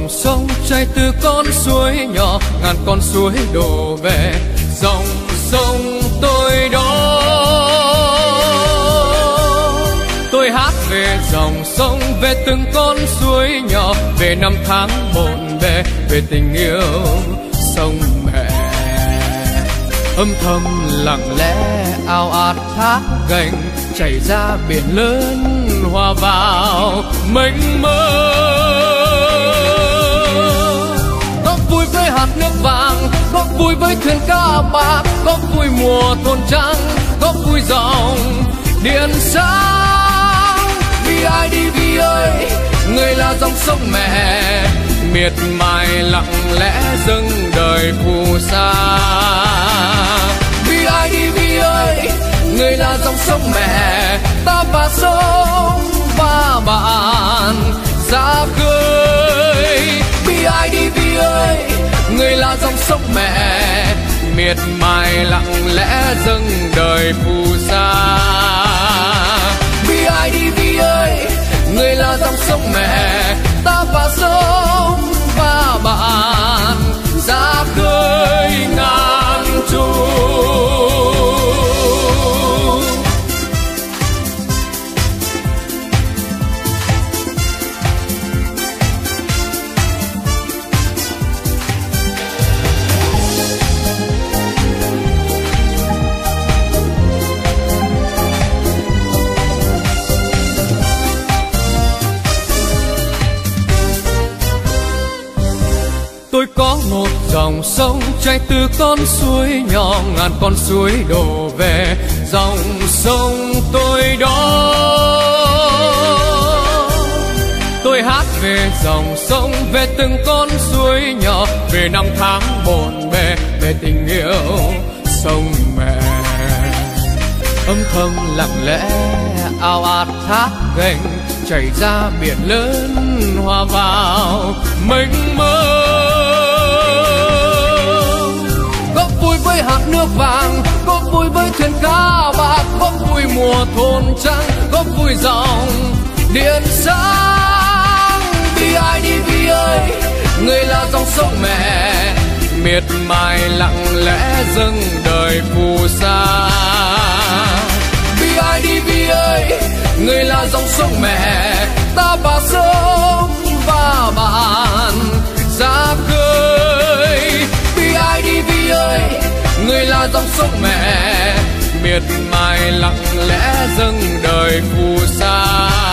dòng sông chảy từ con suối nhỏ, ngàn con suối đổ về dòng sông tôi đó. Tôi hát về dòng sông, về từng con suối nhỏ, về năm tháng bộn bề, về tình yêu sông mẹ. Âm thầm lặng lẽ ao ạt thác gành chảy ra biển lớn, hòa vào mênh mông. Góp vui với hạt nước vàng, góp vui với thuyền cá bạc, góp vui mùa thôn trắng, góp vui dòng điện sáng. BIDV ơi, người là dòng sông mẹ, miệt mài lặng lẽ dâng đời phù sa. BIDV ơi, người là dòng sông mẹ, ta và sông và bạn ra khơi. BIDV ơi, người là dòng sông mẹ, miệt mài lặng lẽ dâng đời phù sa. BIDV ơi, người là dòng sông mẹ, ta và sông và bạn ra khơi ngàn trùng. Tôi có một dòng sông chảy từ con suối nhỏ, ngàn con suối đổ về dòng sông tôi đó. Tôi hát về dòng sông, về từng con suối nhỏ, về năm tháng bộn bề, về tình yêu sông mẹ. Âm thầm lặng lẽ ao ạt thác gành chảy ra biển lớn, hòa vào mênh mông. Góp vui với hạt nước vàng, góp vui với thuyền cá bạc, góp vui mùa thôn trắng, góp vui dòng điện sáng. BIDV ơi, người là dòng sông mẹ, miệt mài lặng lẽ dâng đời phù sa. BIDV ơi, người là dòng sông mẹ, ta và sông và bạn ra khơi. BIDV ơi, người là dòng sông mẹ, miệt mài lặng lẽ dâng đời phù sa.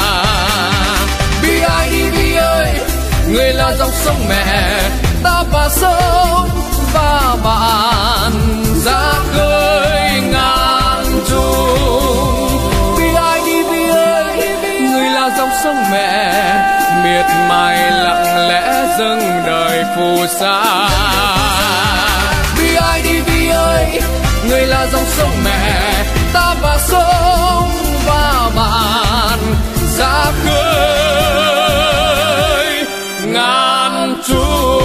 BIDV ơi, người là dòng sông mẹ, ta và sông và bạn ra khơi ngàn trùng. BIDV ơi, người là dòng sông mẹ, miệt mài lặng lẽ dâng đời phù sa. BIDV ơi, người là dòng sông mẹ, ta và sông và bạn ra khơi ngàn trùng.